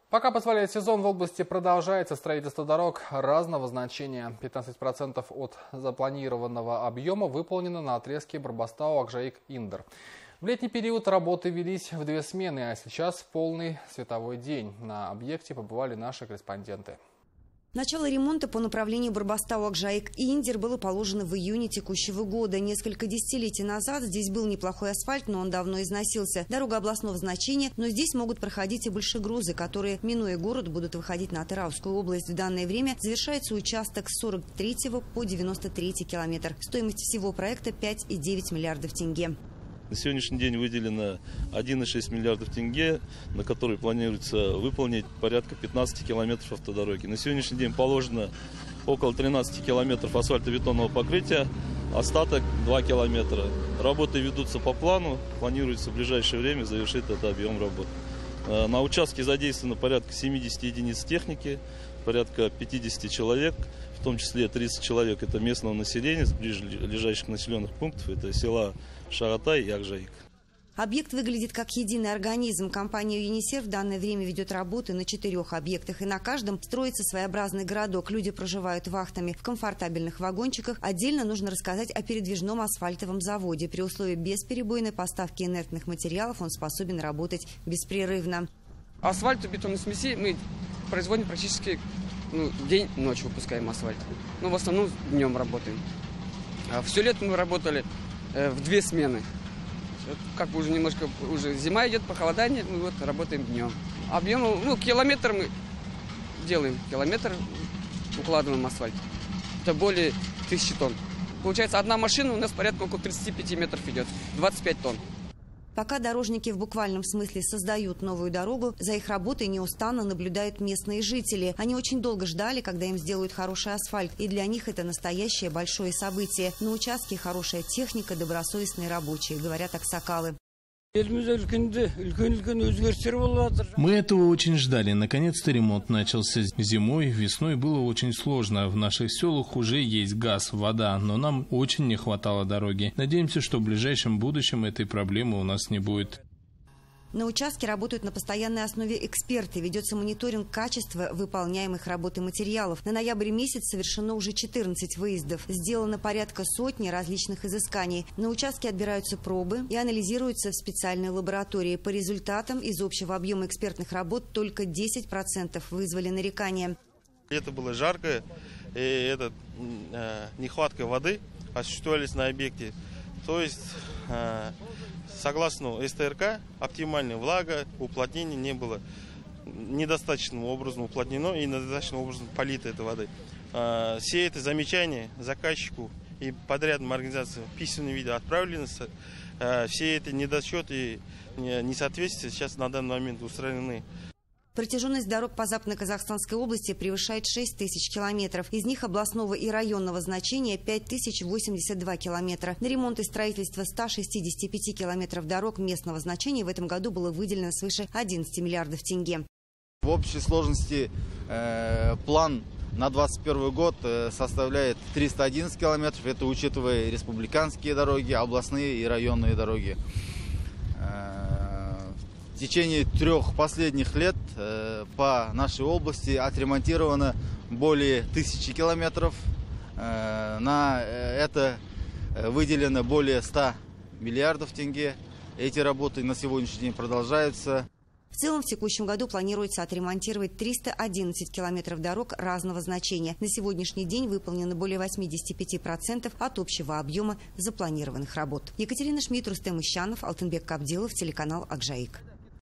Пока позволяет сезон, в области продолжается строительство дорог разного значения. 15% от запланированного объема выполнено на отрезке Барбастау-Акжаик-Индер. В летний период работы велись в 2 смены, а сейчас полный световой день. На объекте побывали наши корреспонденты. Начало ремонта по направлению Барбастау-Акжаик-Индер было положено в июне текущего года. Несколько десятилетий назад здесь был неплохой асфальт, но он давно износился. Дорога областного значения, но здесь могут проходить и большегрузы, которые, минуя город, будут выходить на Атыраускую область. В данное время завершается участок с 43 по 93 километр. Стоимость всего проекта 5,9 миллиардов тенге. На сегодняшний день выделено 1,6 миллиардов тенге, на которые планируется выполнить порядка 15 километров автодороги. На сегодняшний день положено около 13 километров асфальтобетонного покрытия, остаток 2 километра. Работы ведутся по плану, планируется в ближайшее время завершить этот объем работ. На участке задействовано порядка 70 единиц техники, порядка 50 человек, в том числе 30 человек это местного населения с ближайших населенных пунктов, это села Шагатай и Акжаик. Объект выглядит как единый организм. Компания ЮНИСЕФ в данное время ведет работы на 4 объектах, и на каждом строится своеобразный городок. Люди проживают вахтами в комфортабельных вагончиках. Отдельно нужно рассказать о передвижном асфальтовом заводе. При условии бесперебойной поставки инертных материалов он способен работать беспрерывно. Асфальтобетонной смеси мы производим практически день, ночь выпускаем асфальт. В основном днем работаем. Все лето мы работали в 2 смены. Как бы уже немножко зима идет, похолодание, мы работаем днем. Объем, километр мы делаем, километр укладываем асфальт. Это более 1000 тонн. Получается, одна машина у нас порядка около 35 метров идет, 25 тонн. Пока дорожники в буквальном смысле создают новую дорогу, за их работой неустанно наблюдают местные жители. Они очень долго ждали, когда им сделают хороший асфальт, и для них это настоящее большое событие. На участке хорошая техника, добросовестные рабочие, говорят аксакалы. Мы этого очень ждали. Наконец-то ремонт начался. Зимой, весной было очень сложно. В наших селах уже есть газ, вода, но нам очень не хватало дороги. Надеемся, что в ближайшем будущем этой проблемы у нас не будет. На участке работают на постоянной основе эксперты. Ведется мониторинг качества выполняемых работ и материалов. На ноябрь месяц совершено уже 14 выездов. Сделано порядка 100 различных изысканий. На участке отбираются пробы и анализируются в специальной лаборатории. По результатам из общего объема экспертных работ только 10% вызвали нарекания. Лето было жаркое, и нехватка воды осуществлялись на объекте. То есть, согласно СТРК, оптимальная влага, уплотнение не было недостаточным образом уплотнено и недостаточным образом полито этой воды. Все эти замечания заказчику и подрядным организациям в письменном виде отправлены. Все эти недочеты и несоответствия сейчас на данный момент устранены. Протяженность дорог по Западно-Казахстанской области превышает 6000 километров. Из них областного и районного значения 5082 километра. На ремонт и строительство 165 километров дорог местного значения в этом году было выделено свыше 11 миллиардов тенге. В общей сложности план на 2021 год составляет 311 километров. Это учитывая республиканские дороги, областные и районные дороги. В течение 3 последних лет по нашей области отремонтировано более 1000 километров. На это выделено более 100 миллиардов тенге. Эти работы на сегодняшний день продолжаются. В целом в текущем году планируется отремонтировать 311 километров дорог разного значения. На сегодняшний день выполнено более 85% от общего объема запланированных работ. Екатерина Шмидт, Рустем Ищанов, Алтынбек Кабдилов, телеканал Акжаик.